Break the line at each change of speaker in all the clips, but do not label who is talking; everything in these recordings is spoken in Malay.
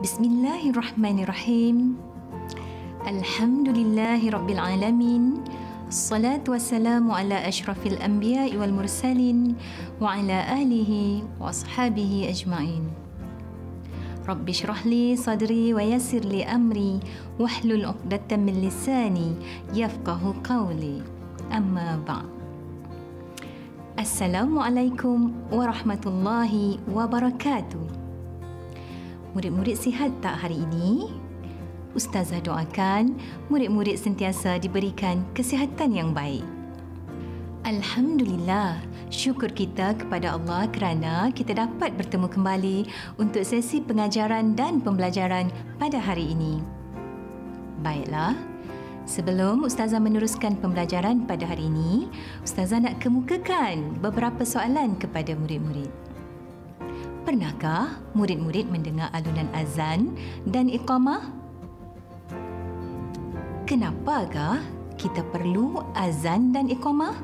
Bismillahirrahmanirrahim. Alhamdulillahirrabbilalamin. Assalatu wassalamu ala ashrafil anbiya'i wal mursalin wa ala alihi wa ashabihi ajma'in. Rabbi shrah li sadri wa yassir li amri wahlul 'uqdatam min lisani yafqahu qawli. Amma ba'd. Assalamualaikum warahmatullahi wabarakatuh. Murid-murid sihat tak hari ini? Ustazah doakan murid-murid sentiasa diberikan kesihatan yang baik. Alhamdulillah, syukur kita kepada Allah kerana kita dapat bertemu kembali untuk sesi pengajaran dan pembelajaran pada hari ini. Baiklah, sebelum Ustazah meneruskan pembelajaran pada hari ini, Ustazah nak kemukakan beberapa soalan kepada murid-murid. Pernahkah murid-murid mendengar alunan azan dan iqamah? Kenapakah kita perlu azan dan iqamah?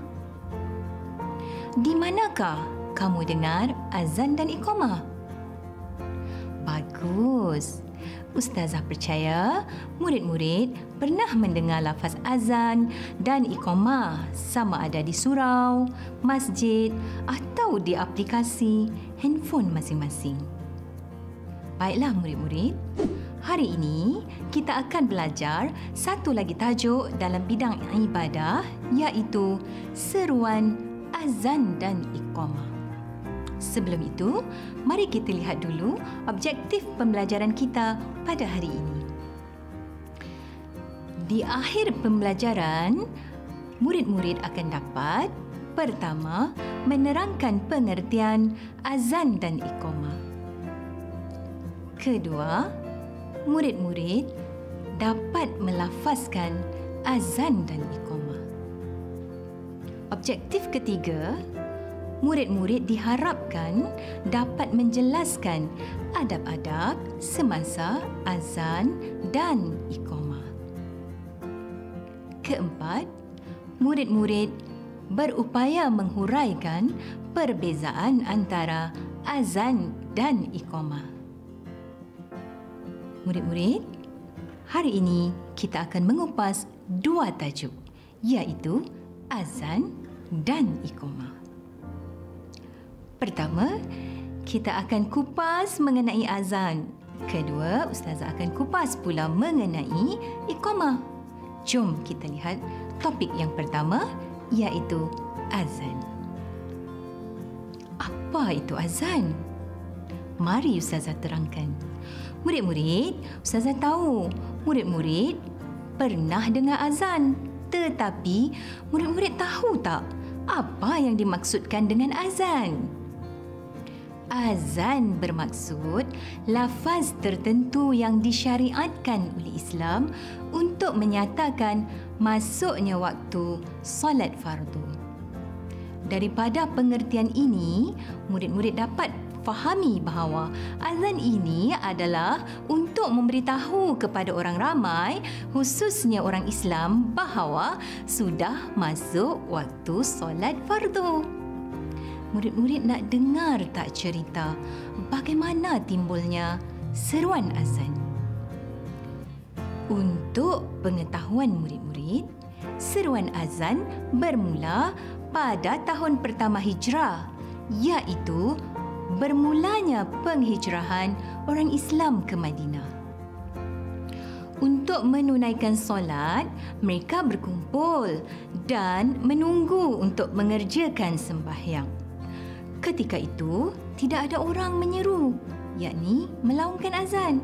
Di manakah kamu dengar azan dan iqamah? Bagus. Ustazah percaya murid-murid pernah mendengar lafaz azan dan iqamah sama ada di surau, masjid atau di aplikasi handphone masing-masing. Baiklah murid-murid, hari ini kita akan belajar satu lagi tajuk dalam bidang ibadah, iaitu seruan azan dan iqamah. Sebelum itu, mari kita lihat dulu objektif pembelajaran kita pada hari ini. Di akhir pembelajaran, murid-murid akan dapat pertama, menerangkan pengertian azan dan iqamah. Kedua, murid-murid dapat melafazkan azan dan iqamah. Objektif ketiga, murid-murid diharapkan dapat menjelaskan adab-adab semasa azan dan iqamah. Keempat, murid-murid berupaya menghuraikan perbezaan antara azan dan iqamah. Murid-murid, hari ini kita akan mengupas dua tajuk, iaitu azan dan iqamah. Pertama, kita akan kupas mengenai azan. Kedua, Ustazah akan kupas pula mengenai iqamah. Jom kita lihat topik yang pertama, iaitu azan. Apa itu azan? Mari Ustazah terangkan. Murid-murid, Ustazah tahu murid-murid pernah dengar azan. Tetapi murid-murid tahu tak apa yang dimaksudkan dengan azan? Azan bermaksud lafaz tertentu yang disyariatkan oleh Islam untuk menyatakan masuknya waktu solat fardu. Daripada pengertian ini, murid-murid dapat fahami bahawa azan ini adalah untuk memberitahu kepada orang ramai, khususnya orang Islam, bahawa sudah masuk waktu solat fardu. Murid-murid nak dengar tak cerita bagaimana timbulnya seruan azan? Untuk pengetahuan murid-murid, seruan azan bermula pada tahun pertama Hijrah, iaitu bermulanya penghijrahan orang Islam ke Madinah. Untuk menunaikan solat, mereka berkumpul dan menunggu untuk mengerjakan sembahyang. Ketika itu, tidak ada orang menyeru, yakni melaungkan azan.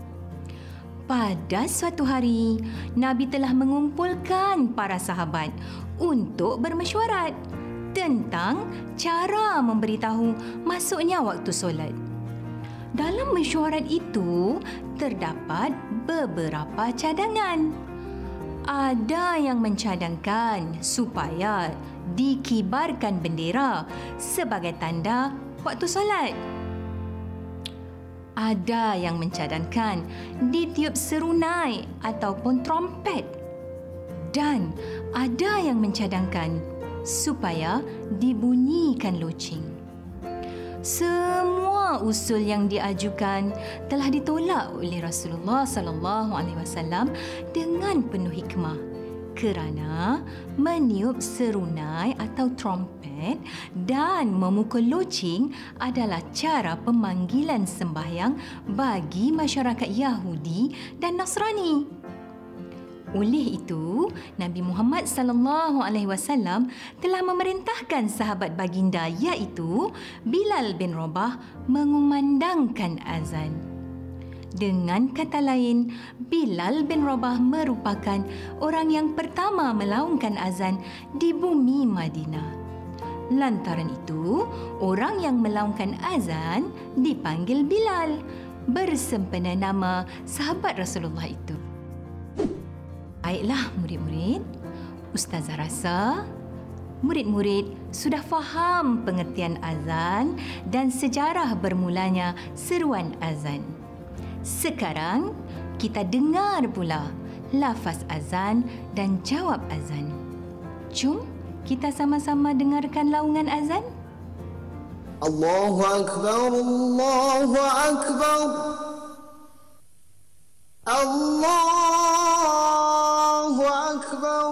Pada suatu hari, Nabi telah mengumpulkan para sahabat untuk bermesyuarat tentang cara memberitahu masuknya waktu solat. Dalam mesyuarat itu, terdapat beberapa cadangan. Ada yang mencadangkan supaya dikibarkan bendera sebagai tanda waktu solat. Ada yang mencadangkan ditiup serunai ataupun trompet. Dan ada yang mencadangkan supaya dibunyikan loceng. Semua usul yang diajukan telah ditolak oleh Rasulullah sallallahu alaihi wasallam dengan penuh hikmah, kerana meniup serunai atau trompet dan memukul loceng adalah cara pemanggilan sembahyang bagi masyarakat Yahudi dan Nasrani. Oleh itu, Nabi Muhammad sallallahu alaihi wasallam telah memerintahkan sahabat baginda iaitu Bilal bin Rabah mengumandangkan azan. Dengan kata lain, Bilal bin Rabah merupakan orang yang pertama melaungkan azan di bumi Madinah. Lantaran itu, orang yang melaungkan azan dipanggil Bilal, bersempena nama sahabat Rasulullah itu. Baiklah murid-murid, Ustazah rasa murid-murid sudah faham pengertian azan dan sejarah bermulanya seruan azan. Sekarang kita dengar pula lafaz azan dan jawab azan. Jom kita sama-sama dengarkan laungan azan.
Allahu Akbar, Allahu Akbar, Allahu Akbar,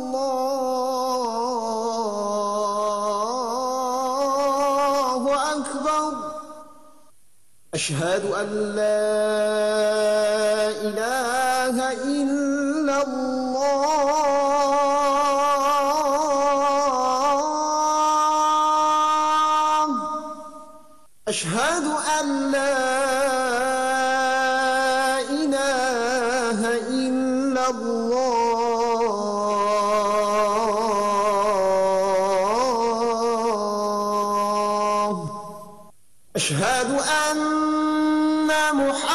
Allahu Akbar. Ashhadu an la ilaha illallah. Ashhadu an la ilaha illallah. Ashhadu anna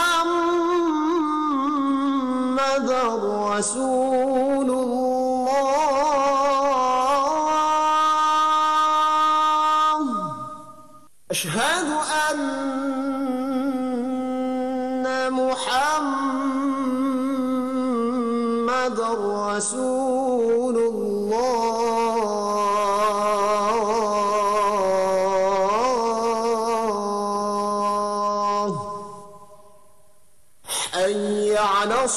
Muhammadar Rasulullah. Ashhadu anna Muhammadar Rasulullah. Hayya 'alas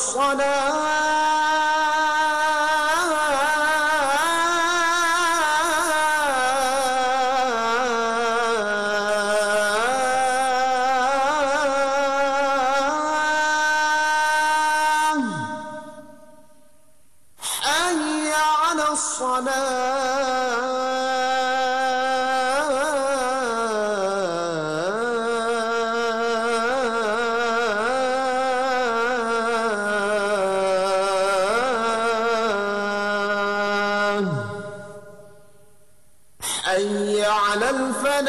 salah. Hayya 'alas salah. Hayya 'alal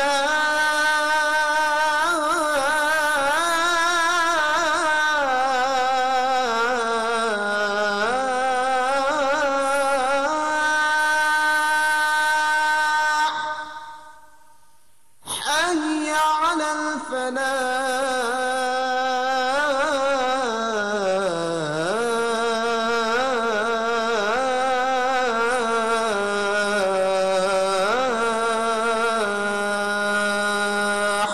falah. Hayya 'alal falah.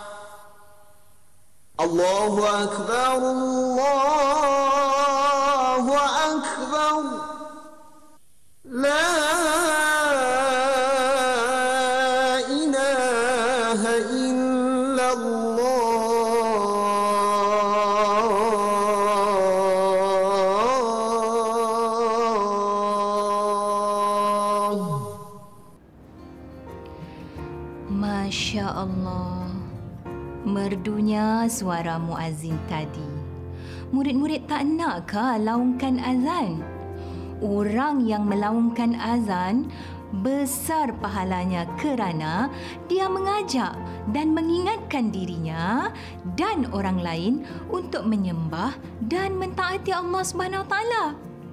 Allahu Akbar, Allahu Akbar. La ilaha illallah.
Masya Allah, merdunya suara muazzin tadi. Murid-murid tak nakkah laungkan azan? Orang yang melaungkan azan besar pahalanya kerana dia mengajak dan mengingatkan dirinya dan orang lain untuk menyembah dan mentaati Allah Subhanahu Wa Taala.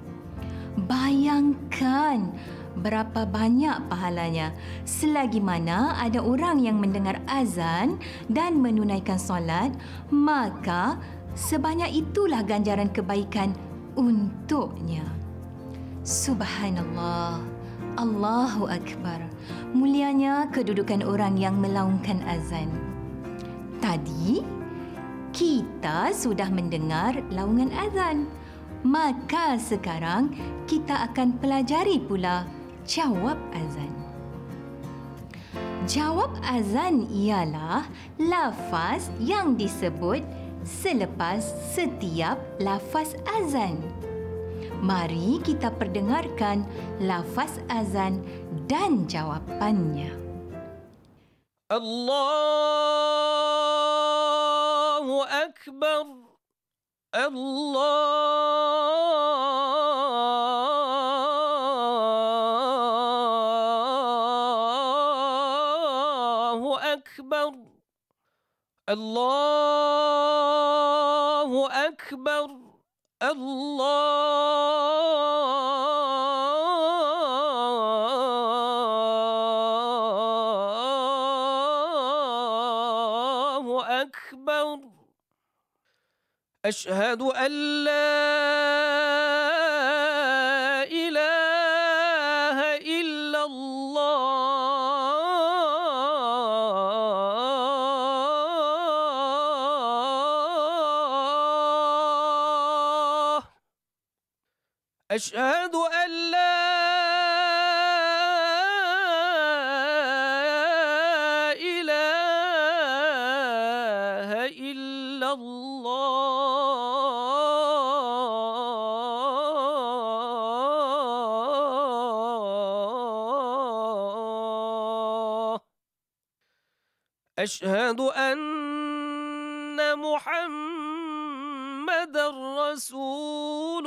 Bayangkan berapa banyak pahalanya selagi mana ada orang yang mendengar azan dan menunaikan solat, maka sebanyak itulah ganjaran kebaikan untuknya. Subhanallah, Allahu Akbar. Mulianya kedudukan orang yang melaungkan azan. Tadi, kita sudah mendengar laungan azan. Maka sekarang kita akan pelajari pula jawab azan. Jawab azan ialah lafaz yang disebut selepas setiap lafaz azan. Mari kita perdengarkan lafaz azan dan jawapannya.
Allahu Akbar. Allahu Akbar. Allahu Akbar. Allahu Akbar. أشهد أن لا إله إلا الله. أشهد أن لا إله إلا الله. أشهد أن محمدًا رسول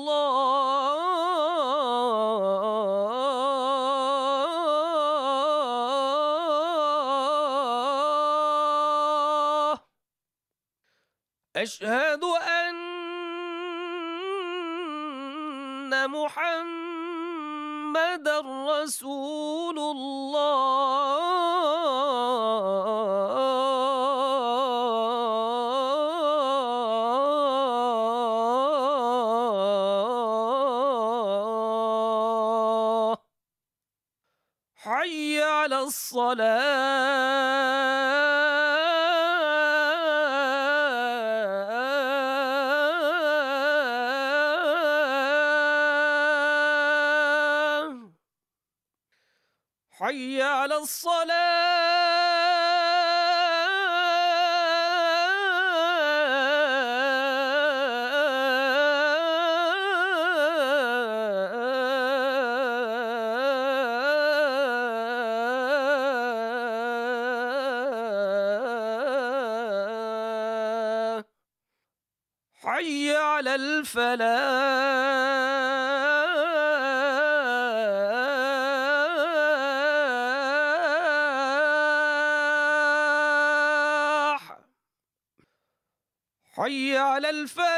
الله. أشهد أن محمدًا رسول الله. حي على الصلاة. حي على الصلاة. حي على الفلاح. حي على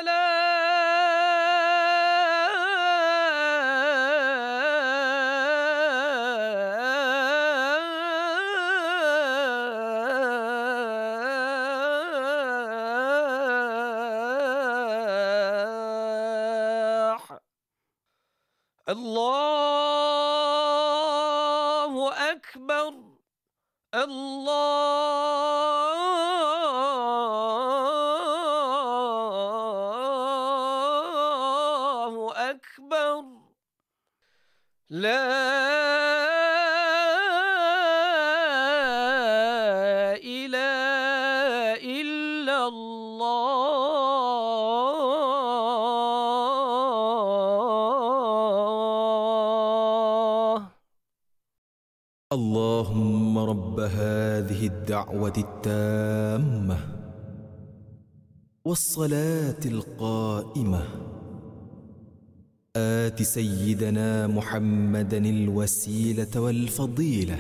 الفلاح. الله أكبر. الله أكبر. لا إله إلا الله.
اللهم رب هذه الدعوة التامة والصلاة القائمة آت سيدنا محمدا الوسيلة والفضيلة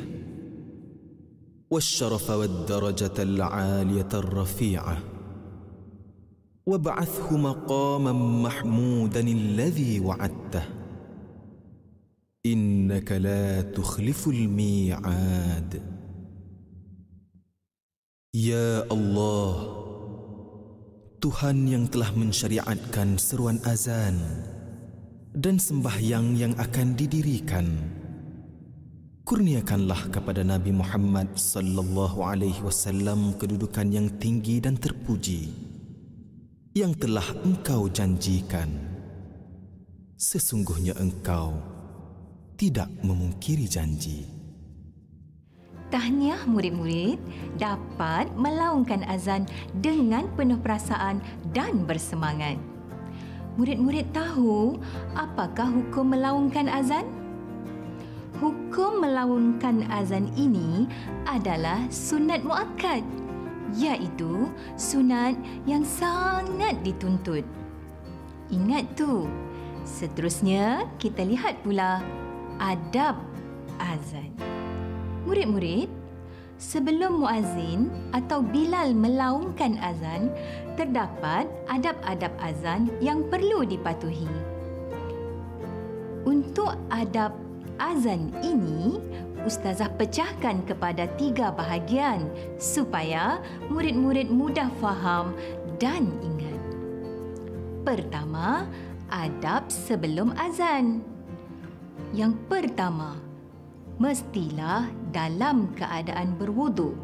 والشرف والدرجة العالية الرفيعة وابعثه مقاما محمودا الذي وعدته إنك لا تخلف الميعاد. Ya Allah, Tuhan yang telah mensyariatkan seruan azan dan sembahyang yang akan didirikan Kurniakanlah kepada Nabi Muhammad sallallahu alaihi wasallam kedudukan yang tinggi dan terpuji yang telah engkau janjikan. Sesungguhnya engkau tidak memungkiri janji.
Tahniah murid-murid dapat melaungkan azan dengan penuh perasaan dan bersemangat. Murid-murid tahu apakah hukum melaungkan azan? Hukum melaungkan azan ini adalah sunat muakkad, iaitu sunat yang sangat dituntut. Ingat tu. Seterusnya, kita lihat pula adab azan. Murid-murid, sebelum muazzin atau Bilal melaungkan azan, terdapat adab-adab azan yang perlu dipatuhi. Untuk adab azan ini, Ustazah pecahkan kepada 3 bahagian supaya murid-murid mudah faham dan ingat. Pertama, adab sebelum azan. Yang pertama, mestilah dalam keadaan berwuduk.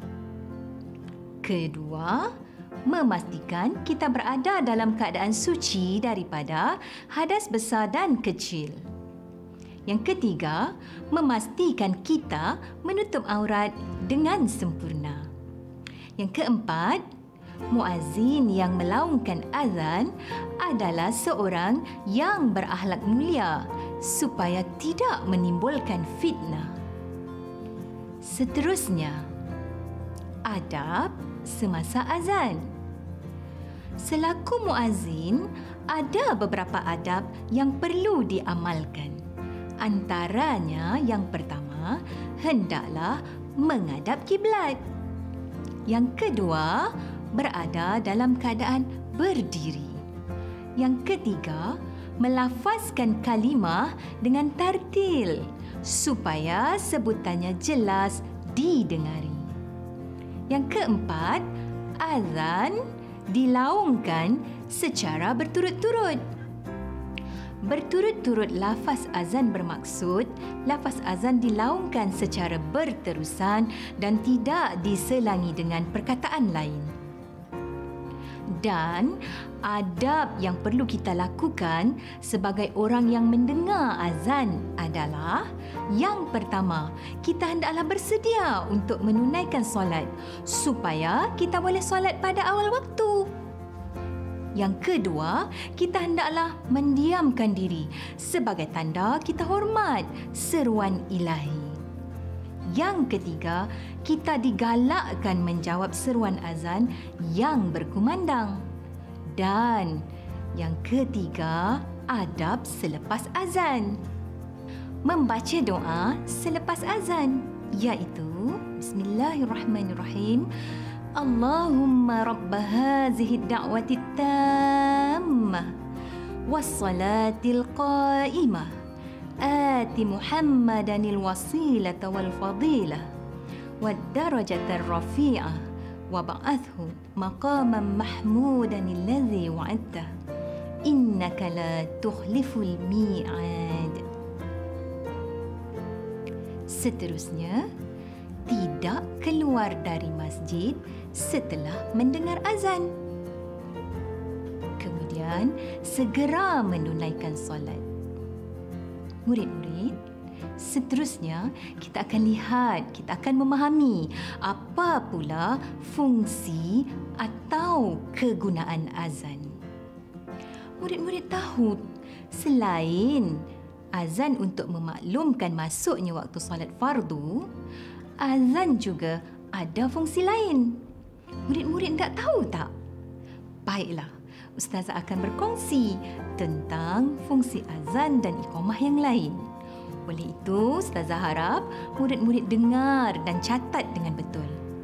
Kedua, memastikan kita berada dalam keadaan suci daripada hadas besar dan kecil. Yang ketiga, memastikan kita menutup aurat dengan sempurna. Yang keempat, muazzin yang melaungkan azan adalah seorang yang berakhlak mulia supaya tidak menimbulkan fitnah. Seterusnya, adab semasa azan. Selaku muazzin, ada beberapa adab yang perlu diamalkan. Antaranya yang pertama, hendaklah menghadap kiblat. Yang kedua, berada dalam keadaan berdiri. Yang ketiga, melafazkan kalimah dengan tartil supaya sebutannya jelas didengari. Yang keempat, azan dilaungkan secara berturut-turut. Berturut-turut lafaz azan bermaksud lafaz azan dilaungkan secara berterusan dan tidak diselangi dengan perkataan lain. Dan adab yang perlu kita lakukan sebagai orang yang mendengar azan adalah yang pertama, kita hendaklah bersedia untuk menunaikan solat supaya kita boleh solat pada awal waktu. Yang kedua, kita hendaklah mendiamkan diri sebagai tanda kita hormat seruan ilahi. Yang ketiga, kita digalakkan menjawab seruan azan yang berkumandang. Dan yang ketiga, adab selepas azan. Membaca doa selepas azan, iaitu Bismillahirrahmanirrahim. Allahumma rabb hazihi ad-da'wati at-tammah was-salatil qa'imah ati Muhammadanil wasilata wal fadilah wad darajata ar-rafi'ah wa ba'athhu maqaman mahmudan alladhi wa'adtah innaka la tukhliful mi'ad. Seterusnya, tidak keluar dari masjid setelah mendengar azan. Kemudian, segera menunaikan solat. Murid-murid, seterusnya kita akan lihat, kita akan memahami apa pula fungsi atau kegunaan azan. Murid-murid tahu, selain azan untuk memaklumkan masuknya waktu solat fardu, azan juga ada fungsi lain. Murid-murid tak tahu tak? Baiklah, Ustazah akan berkongsi tentang fungsi azan dan iqamah yang lain. Oleh itu, Ustazah harap murid-murid dengar dan catat dengan betul.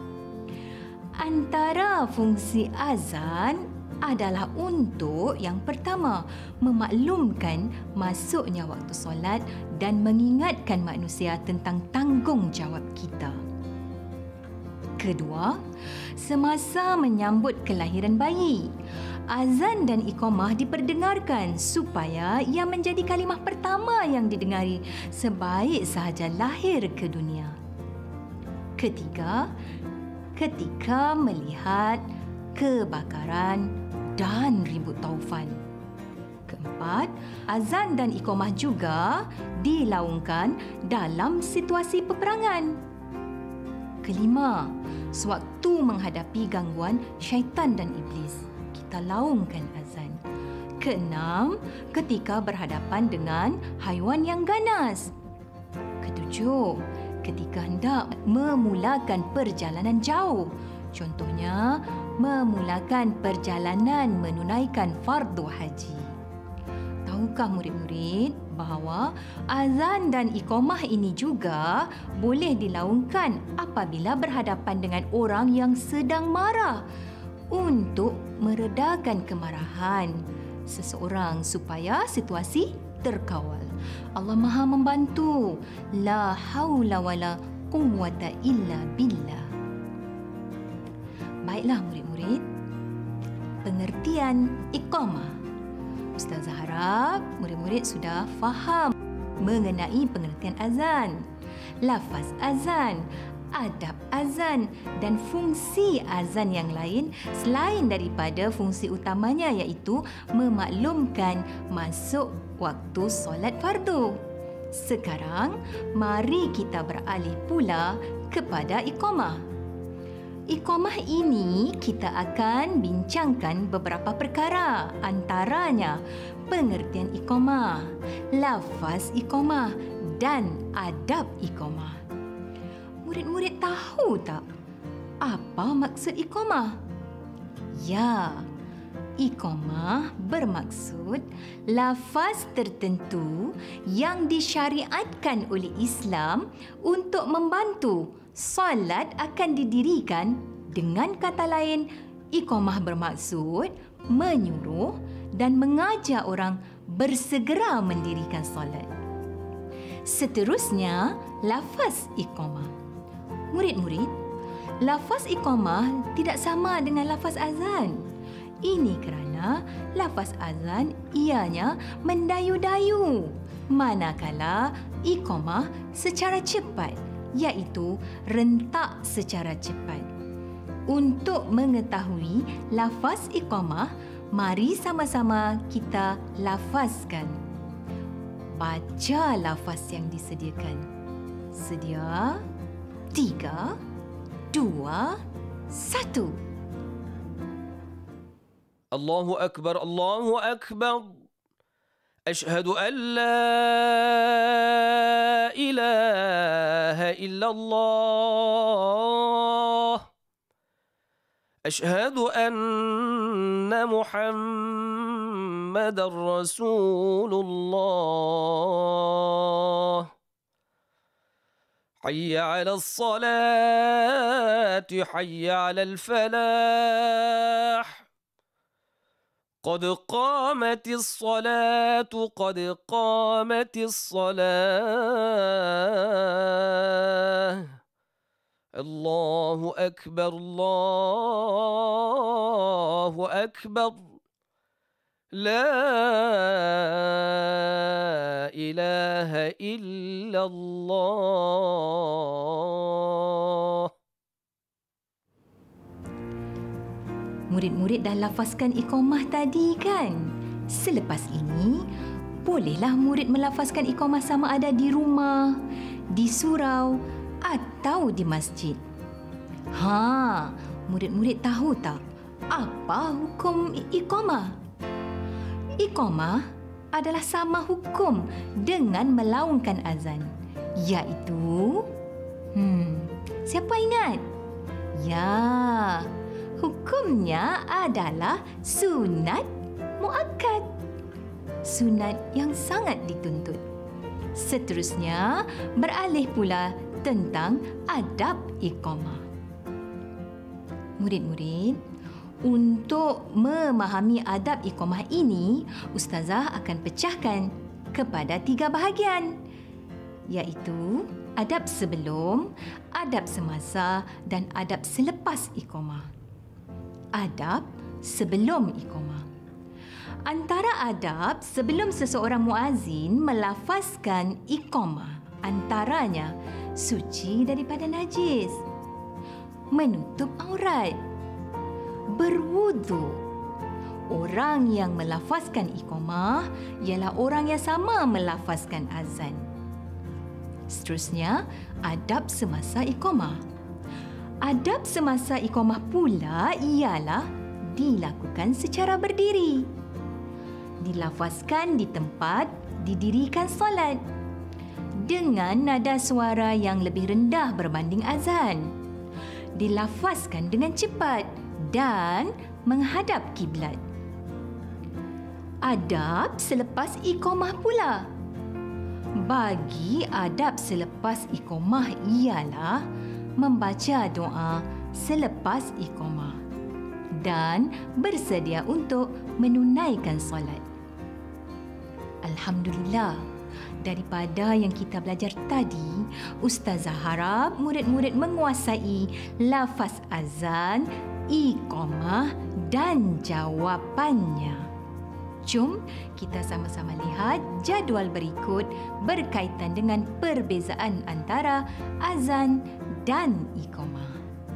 Antara fungsi azan adalah untuk yang pertama, memaklumkan masuknya waktu solat dan mengingatkan manusia tentang tanggungjawab kita. Kedua, semasa menyambut kelahiran bayi azan dan iqamah diperdengarkan supaya ia menjadi kalimah pertama yang didengari sebaik sahaja lahir ke dunia. Ketiga, ketika melihat kebakaran dan ribut taufan. Keempat, azan dan iqamah juga dilaungkan dalam situasi peperangan. Kelima, sewaktu menghadapi gangguan syaitan dan iblis, kita laungkan azan. Keenam, ketika berhadapan dengan haiwan yang ganas. Ketujuh, ketika hendak memulakan perjalanan jauh. Contohnya, memulakan perjalanan menunaikan fardu haji. Tahukah murid-murid bahawa azan dan iqamah ini juga boleh dilaungkan apabila berhadapan dengan orang yang sedang marah untuk meredakan kemarahan seseorang supaya situasi terkawal. Allah Maha membantu. La haula wala quwwata illa billah. Baiklah murid-murid, pengertian iqamah. Ustazah harap murid-murid sudah faham mengenai pengertian azan, lafaz azan, adab azan dan fungsi azan yang lain selain daripada fungsi utamanya iaitu memaklumkan masuk waktu solat fardu. Sekarang, mari kita beralih pula kepada iqamah. Iqamah ini kita akan bincangkan beberapa perkara, antaranya pengertian iqamah, lafaz iqamah dan adab iqamah. Murid-murid tahu tak apa maksud iqamah? Ya, iqamah bermaksud lafaz tertentu yang disyariatkan oleh Islam untuk membantu solat akan didirikan. Dengan kata lain, iqamah bermaksud menyuruh dan mengajak orang bersegera mendirikan solat. Seterusnya, lafaz iqamah. Murid-murid, lafaz iqamah tidak sama dengan lafaz azan. Ini kerana lafaz azan ianya mendayu-dayu, manakala iqamah secara cepat, iaitu rentak secara cepat. Untuk mengetahui lafaz iqamah, mari sama-sama kita lafazkan. Baca lafaz yang disediakan. Sedia? 3, 2, 1.
الله أكبر الله أكبر أشهد أن لا إله إلا الله أشهد أن محمد رسول الله حي على الصلاة حي على الفلاح قد قامت الصلاة قد قامت الصلاة الله أكبر الله أكبر لا إله إلا الله.
Murid-murid dah lafazkan iqamah tadi kan? Selepas ini, bolehlah murid melafazkan iqamah sama ada di rumah, di surau atau di masjid. Murid-murid tahu tak apa hukum iqamah? Iqamah adalah sama hukum dengan melaungkan azan, iaitu siapa ingat? Ya, hukumnya adalah sunat muakkad. Sunat yang sangat dituntut. Seterusnya, beralih pula tentang adab iqamah. Murid-murid, untuk memahami adab iqamah ini, Ustazah akan pecahkan kepada 3 bahagian, iaitu adab sebelum, adab semasa dan adab selepas iqamah. Adab sebelum iqamah. Antara adab sebelum seseorang muazzin melafazkan iqamah antaranya suci daripada najis, menutup aurat, berwudu. Orang yang melafazkan iqamah ialah orang yang sama melafazkan azan. Seterusnya, adab semasa iqamah. Adab semasa iqamah pula ialah dilakukan secara berdiri. Dilafazkan di tempat didirikan solat dengan nada suara yang lebih rendah berbanding azan. Dilafazkan dengan cepat dan menghadap kiblat. Adab selepas iqamah pula. Bagi adab selepas iqamah ialah membaca doa selepas iqamah dan bersedia untuk menunaikan solat. Alhamdulillah, daripada yang kita belajar tadi, Ustazah harap murid-murid menguasai lafaz azan, iqamah dan jawapannya. Jom kita sama-sama lihat jadual berikut berkaitan dengan perbezaan antara azan dan iqamah.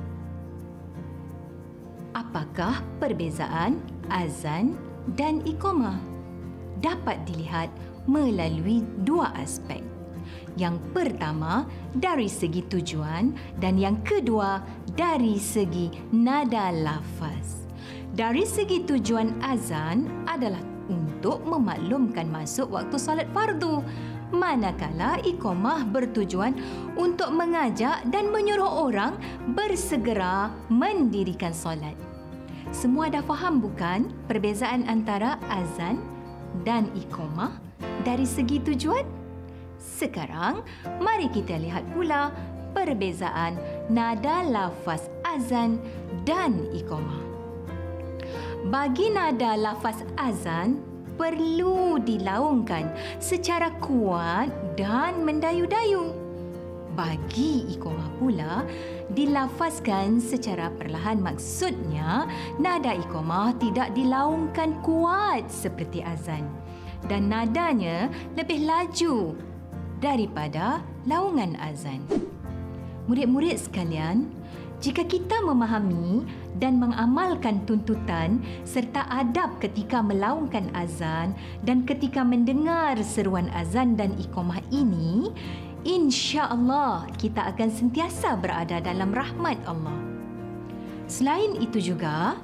Apakah perbezaan azan dan iqamah? Dapat dilihat melalui dua aspek. Yang pertama dari segi tujuan dan yang kedua dari segi nada lafaz. Dari segi tujuan azan adalah untuk memaklumkan masuk waktu solat fardu, manakala iqamah bertujuan untuk mengajak dan menyuruh orang bersegera mendirikan solat. Semua dah faham bukan perbezaan antara azan dan iqamah dari segi tujuan? Sekarang, mari kita lihat pula perbezaan nada lafaz azan dan iqamah. Bagi nada lafaz azan, perlu dilaungkan secara kuat dan mendayu-dayu. Bagi iqamah pula, dilafazkan secara perlahan. Maksudnya, nada iqamah tidak dilaungkan kuat seperti azan dan nadanya lebih laju daripada laungan azan. Murid-murid sekalian, jika kita memahami dan mengamalkan tuntutan serta adab ketika melaungkan azan dan ketika mendengar seruan azan dan iqamah ini, insya-Allah kita akan sentiasa berada dalam rahmat Allah. Selain itu juga,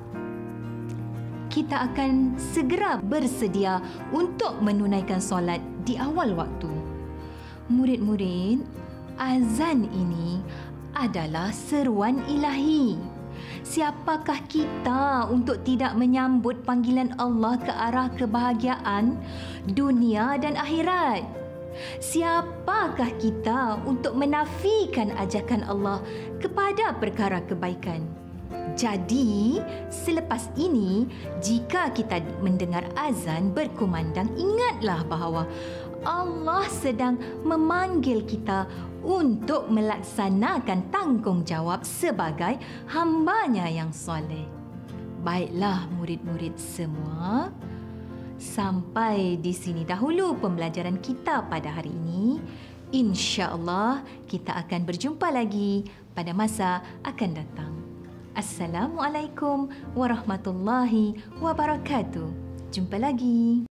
kita akan segera bersedia untuk menunaikan solat di awal waktu. Murid-murid, azan ini adalah seruan ilahi. Siapakah kita untuk tidak menyambut panggilan Allah ke arah kebahagiaan dunia dan akhirat? Siapakah kita untuk menafikan ajakan Allah kepada perkara kebaikan? Jadi, selepas ini, jika kita mendengar azan berkumandang, ingatlah bahawa Allah sedang memanggil kita untuk melaksanakan tanggungjawab sebagai hamba-Nya yang soleh. Baiklah murid-murid semua, sampai di sini dahulu pembelajaran kita pada hari ini. Insya-Allah kita akan berjumpa lagi pada masa akan datang. Assalamualaikum warahmatullahi wabarakatuh. Jumpa lagi.